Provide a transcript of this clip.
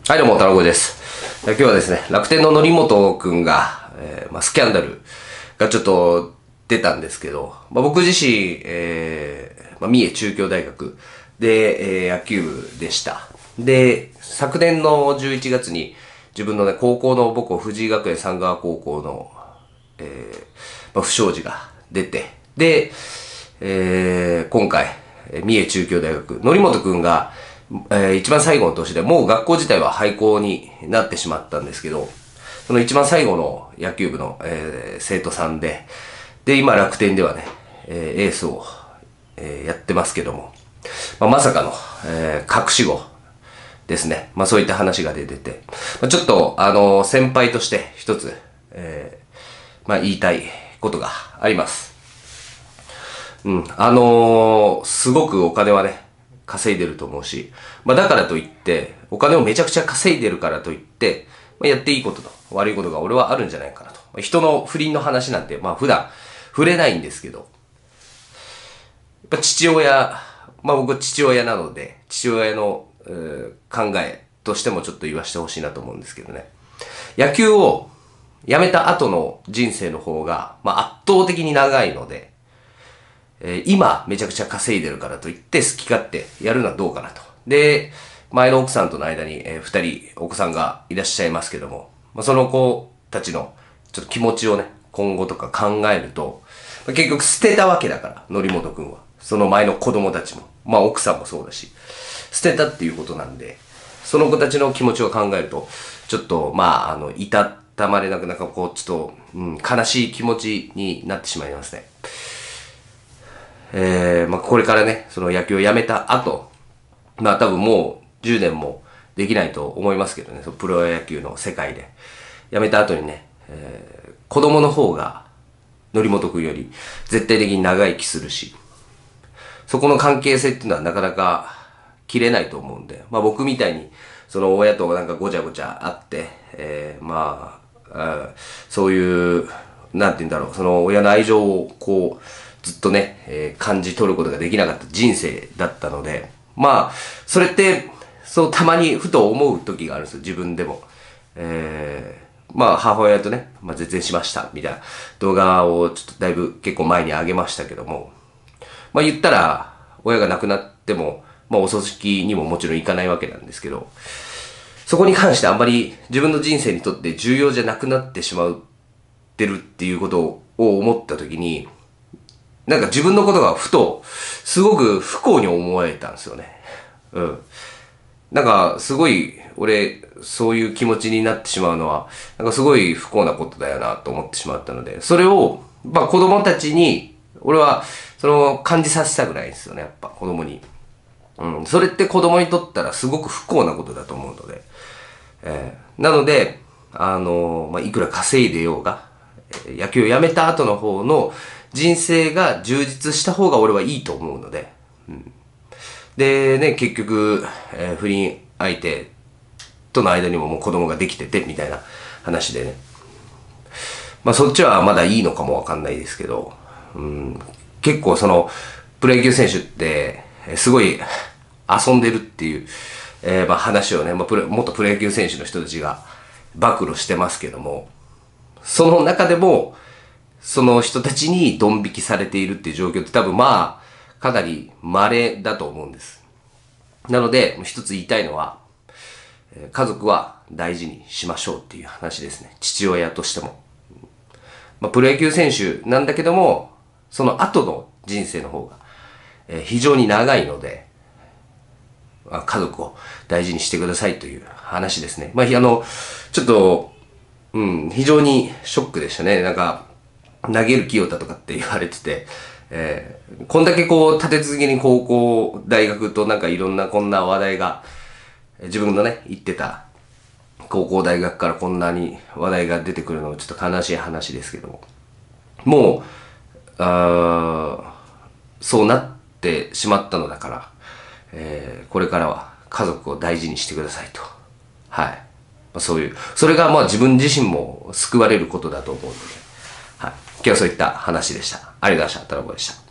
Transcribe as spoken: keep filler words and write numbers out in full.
はい、どうも、太郎です。今日はですね、楽天の則本くんが、えーまあ、スキャンダルがちょっと出たんですけど、まあ、僕自身、えーまあ、三重中京大学で、えー野球部でした。で、昨年のじゅういちがつに自分のね、高校の母校、藤井学園三川高校の、えーまあ、不祥事が出て、で、えー今回、えー三重中京大学、則本くんが、えー一番最後の年で、もう学校自体は廃校になってしまったんですけど、その一番最後の野球部の、えー生徒さんで、で、今楽天ではね、えーエースを、えーやってますけども、まあ、まさかの、えー隠し子ですね。まあそういった話が出てて、まあ、ちょっと、あのー先輩として一つ、えーまあ言いたいことがあります。うん。あのーすごくお金はね、稼いでると思うし、まあだからといって、お金をめちゃくちゃ稼いでるからといって、まあ、やっていいことと悪いことが俺はあるんじゃないかなと。まあ、人の不倫の話なんて、まあ普段触れないんですけど、やっぱ父親、まあ僕は父親なので、父親の、えー考えとしてもちょっと言わせてほしいなと思うんですけどね。野球をやめた後の人生の方が、まあ圧倒的に長いので、えー今めちゃくちゃ稼いでるからといって好き勝手やるのはどうかなと。で、前の奥さんとの間に、えー二人お子さんがいらっしゃいますけども、まあ、その子たちのちょっと気持ちをね、今後とか考えると、まあ、結局捨てたわけだから、則本くんは。その前の子供たちも。まあ奥さんもそうだし、捨てたっていうことなんで、その子たちの気持ちを考えると、ちょっと、まあ、あの、いたたまれなく、なんかこう、ちょっと、うん、悲しい気持ちになってしまいますね。えー、まあ、これからね、その野球をやめた後、まあ多分もうじゅうねんもできないと思いますけどね、そのプロ野球の世界で。やめた後にね、えー、子供の方が、則本くんより絶対的に長生きするし、そこの関係性っていうのはなかなか切れないと思うんで、まあ僕みたいに、その親となんかごちゃごちゃあって、えー、まあ、あそういう、なんて言うんだろう、その親の愛情をこう、ずっとね、えー感じ取ることができなかった人生だったので、まあ、それって、そうたまにふと思う時があるんですよ、自分でも。えー、まあ母親とね、まあ絶縁しました、みたいな動画をちょっとだいぶ結構前に上げましたけども、まあ言ったら、親が亡くなっても、まあお葬式にももちろん行かないわけなんですけど、そこに関してあんまり自分の人生にとって重要じゃなくなってしまってるっていうことを思った時に、なんか自分のことがふと、すごく不幸に思えたんですよね。うん。なんか、すごい、俺、そういう気持ちになってしまうのは、なんかすごい不幸なことだよなと思ってしまったので、それを、まあ子供たちに、俺は、その、感じさせたくないんですよね、やっぱ、子供に。うん。それって子供にとったらすごく不幸なことだと思うので。えーなので、あのまあ、いくら稼いでようが、えー野球をやめた後の方の人生が充実した方が俺はいいと思うので。でね、結局、えー不倫相手との間にももう子供ができてて、みたいな話でね。まあそっちはまだいいのかもわかんないですけど、うん、結構その、プロ野球選手って、えーすごい遊んでるっていう、えーまあ話をね、まあプロ、元プロ野球選手の人たちが暴露してますけども、その中でも、その人たちにドン引きされているっていう状況って多分まあ、かなり稀だと思うんです。なので、一つ言いたいのは、えー家族は大事にしましょうっていう話ですね。父親としても。まあ、プロ野球選手なんだけども、その後の人生の方が、えー非常に長いので、まあ家族を大事にしてくださいという話ですね。まあ、あの、ちょっと、うん、非常にショックでしたね。なんか、投げる清田とかって言われてて、えー、こんだけこう、立て続けに高校、大学となんかいろんなこんな話題が、自分のね、行ってた高校、大学からこんなに話題が出てくるのもちょっと悲しい話ですけども、もう、あーそうなってしまったのだから、えーこれからは家族を大事にしてくださいと。はい。まあ、そういう、それがまあ自分自身も救われることだと思うので、はい。今日はそういった話でした。ありがとうございました。太郎でした。